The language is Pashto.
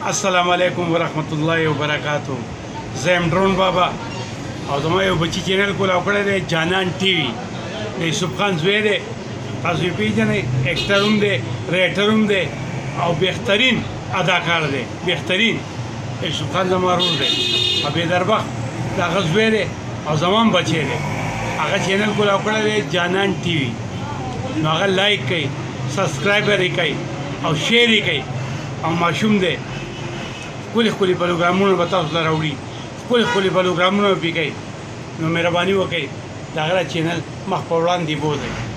السلام علیکم ورحمت الله وبرکاتو. زم ډرون بابا او زما یو بچی چینل کولاو کړی دی جانان ټي وي د یوسف خان زوی دی. تاسو یې پیژنئ، ایکټر هم دی، ریټر هم دی او بهترین اداکار دی. بهترین یوسف خان زما ورور دی او بېدربخت د هغه زوی دی او زما هم بچی دی. هغه چینل کولاو کړی دی جانان ټي وي. نو هغه لایک کوئ، سبسکرایبر یې کوئ او شیر یې کوئ. او ماشوم دی ښکلي ښکلي پروګرامونه به تاسو ته راوړي، ښکلي ښکلي پروګرامونه به پرې کوي. نو مهرباني وکړئ د هغه چینل مخ په وړاندې بوځئ.